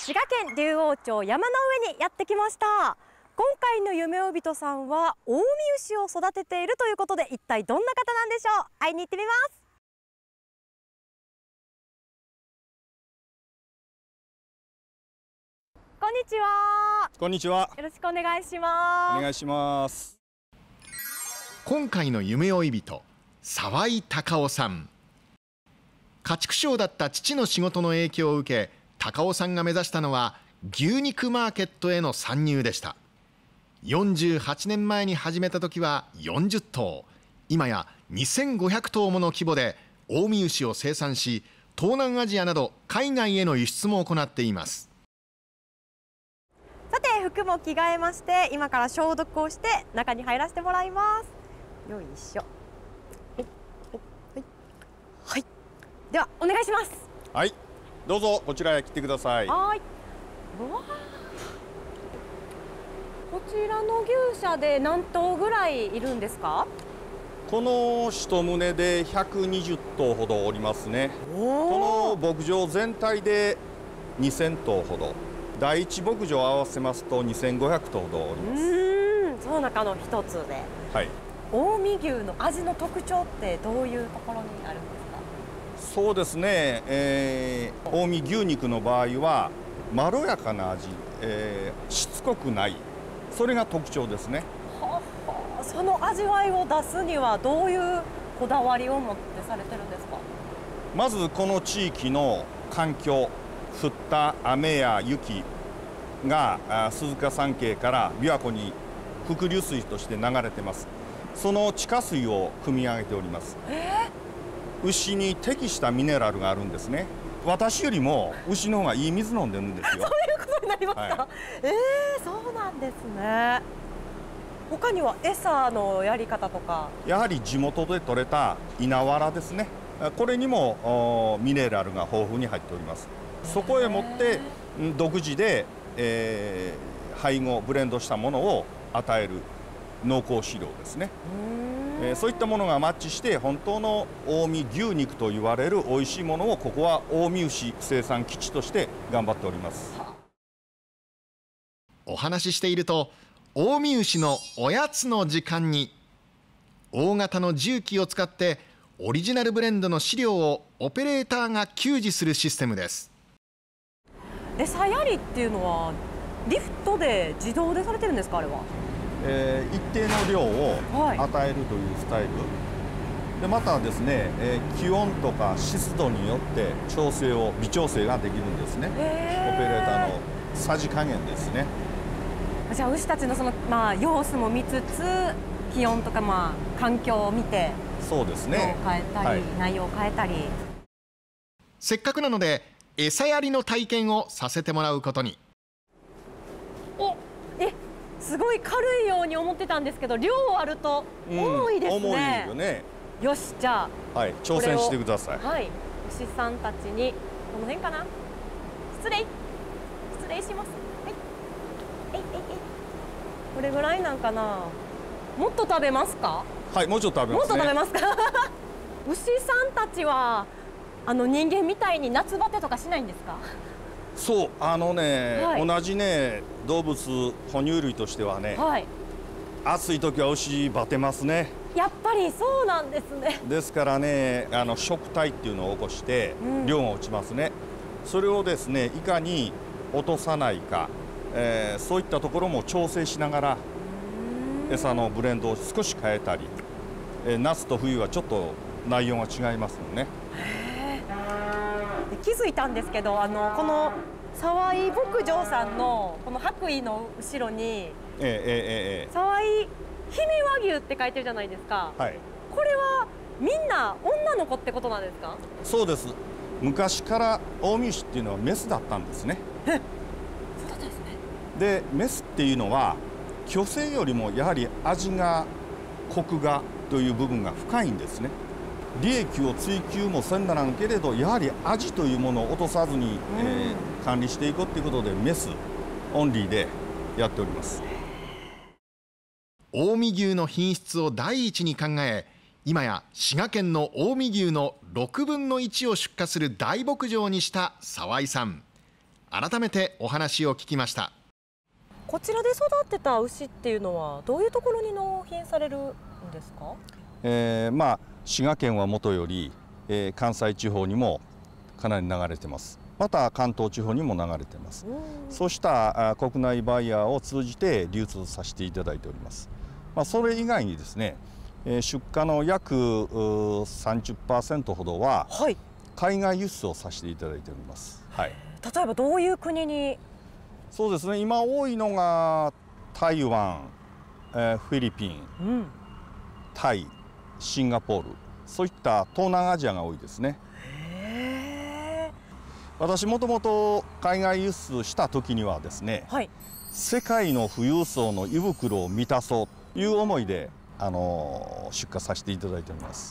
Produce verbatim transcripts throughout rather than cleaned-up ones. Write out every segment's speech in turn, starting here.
滋賀県竜王町山の上にやってきました。今回の夢追人さんは近江牛を育てているということで、一体どんな方なんでしょう。会いに行ってみます。こんにちは。 こんにちは。 よろしくお願いします。 お願いします。 今回の夢追人、沢井隆夫さん。家畜商だった父の仕事の影響を受け、隆夫さんが目指したのは牛肉マーケットへの参入でした。よんじゅうはちねんまえに始めた時はよんじゅっとう、今やにせんごひゃくとうもの規模で近江牛を生産し、東南アジアなど海外への輸出も行っています。 さて、服も着替えまして、今から消毒をして中に入らせてもらいます。よいしょ。はい、はいはい、ではお願いします。 はい、どうぞこちらへ来てください。 はい。うわ、こちらの牛舎で何頭ぐらいいるんですか？ この一棟でひゃくにじゅっとうほどおりますね。この牧場全体でにせんとうほど、第一牧場を合わせますとにせんごひゃくとうほどおります。 うん、その中の一つで。 はい。 近江牛の味の特徴ってどういうところにあるんですか？ そうですね、えー、近江牛肉の場合はまろやかな味、えー、しつこくない、それが特徴ですね。 はは、その味わいを出すにはどういうこだわりを持ってされてるんですか？ まずこの地域の環境、降った雨や雪が鈴鹿山系から琵琶湖に伏流水として流れてます。その地下水を汲み上げております。 えー、牛に適したミネラルがあるんですね。私よりも牛の方がいい水飲んでるんですよ。 そういうことになりますか？はい、えー、そうなんですね。他には餌のやり方とか、 やはり地元で採れた稲わらですね。これにもミネラルが豊富に入っております。そこへもって独自で、えー、配合ブレンドしたものを与える濃厚飼料ですね。えー、そういったものがマッチして本当の近江牛肉と言われる美味しいものを、ここは近江牛生産基地として頑張っております。 お話ししていると、近江牛のおやつの時間に大型の重機を使ってオリジナルブレンドの飼料をオペレーターが給仕するシステムです。 餌やりっていうのはリフトで自動でされてるんですか？あれは、 えー、一定の量を与えるというスタイル、はい、でまたですね、えー、気温とか湿度によって調整を微調整ができるんですね。オペレーターのさじ加減ですね。 じゃあ牛たちのその、まあ、様子も見つつ、気温とか、まあ、環境を見て、 そうですね、 変えたり、はい、内容を変えたり。 せっかくなので餌やりの体験をさせてもらうことに。 お、え、すごい軽いように思ってたんですけど、量あると重いですね。 うん、重いよね。 よし、じゃあ、 はい、挑戦してください。 はい、牛さんたちにこの辺かな。失礼、失礼します。はい、えいえいえい。これぐらいなんかな。もっと食べますか？ はい、もうちょっと食べますね。 もっと食べますか？牛さんたちはあの人間みたいに夏バテとかしないんですか？ そう、あのね、はい、同じね動物哺乳類としてはね、はい、暑い時は牛バテますね。 やっぱりそうなんですね。 ですからね、あの食体っていうのを起こして量が落ちますね。うん、それをですね、いかに落とさないか、えー、そういったところも調整しながら餌のブレンドを少し変えたり、えー、夏と冬はちょっと内容が違いますもんね。 気づいたんですけど、あのこの沢井牧場さんのこの白衣の後ろに、ええええええ、 沢井姫和牛って書いてるじゃないですか。 はい、 これはみんな女の子ってことなんですか？ そうです。昔から近江牛っていうのはメスだったんですね。 え、そうだったんですね。 でメスっていうのは巨生よりもやはり味がコクがという部分が深いんですね。利益を追求もせんならんけれど、やはり味というものを落とさずに、えー、管理していこうということでメスオンリーでやっております。 近江牛の品質を第一に考え、今や滋賀県の近江牛のろくぶんのいちを出荷する大牧場にした沢井さん。 改めてお話を聞きました。 こちらで育ってた牛っていうのはどういうところに納品されるんですか？ えー、まあ滋賀県はもとより、えー、関西地方にもかなり流れてます。また関東地方にも流れています。そうした国内バイヤーを通じて流通させていただいております。まあ、それ以外にですね、出荷の約 さんじゅっパーセント ほどは海外輸出をさせていただいております。はい、 例えばどういう国に？ そうですね、今多いのが台湾、えー、フィリピン、うん、タイ、シンガポール、そういった東南アジアが多いですね。私もともと海外輸出した時にはですね、はい、世界の富裕層の胃袋を満たそうという思いで、あのー、出荷させていただいております。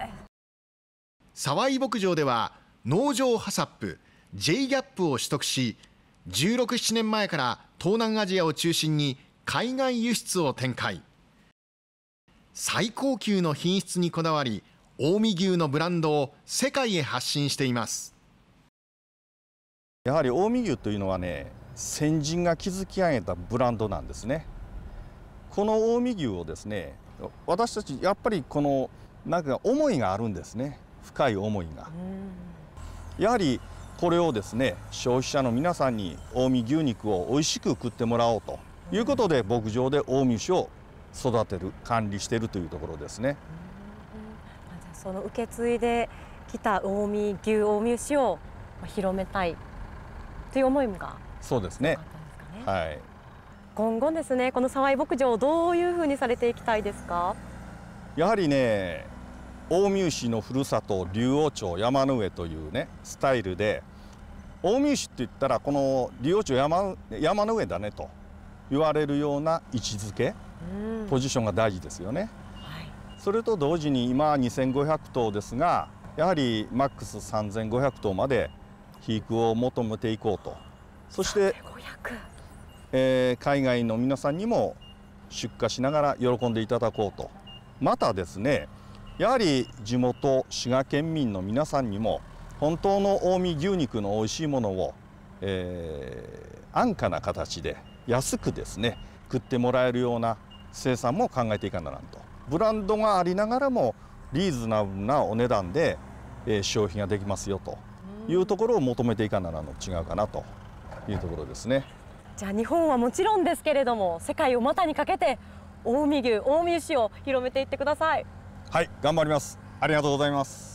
沢井牧場では農場ハサップ ジェイギャップを取得し、じゅうろく、ななねんまえから東南アジアを中心に海外輸出を展開。最高級の品質にこだわり、近江牛のブランドを世界へ発信しています。 やはり近江牛というのはね、先人が築き上げたブランドなんですね。この近江牛をですね、私たちやっぱりこのなんか思いがあるんですね。深い思いが。やはりこれをですね、消費者の皆さんに近江牛肉を美味しく食ってもらおうということで、牧場で近江牛を育てる、管理しているというところですね。 その受け継いできた近江牛、近江牛を広めたいという思いが。 そうですね。はい。 今後ですね、この沢井牧場をどういうふうにされていきたいですか？ やはりね、近江牛のふるさと竜王町山の上というねスタイルで、近江牛って言ったらこの竜王町 山, 山の上だねと言われるような位置づけ、ポジションが大事ですよね。はい、それと同時に今にせんごひゃくとうですが、やはりマックスさんぜんごひゃくとうまで肥育を求めていこうと。そして、えー、海外の皆さんにも出荷しながら喜んでいただこうと。またですね、やはり地元滋賀県民の皆さんにも本当の近江牛肉の美味しいものを、えー、安価な形で安くですね食ってもらえるような生産も考えていかならんと。ブランドがありながらもリーズナブルなお値段で、えー、消費ができますよというところを求めていかならんの違うかなというところですね。 じゃあ日本はもちろんですけれども、世界を股にかけて近江牛、近江牛を広めていってください。 はい、頑張ります。ありがとうございます。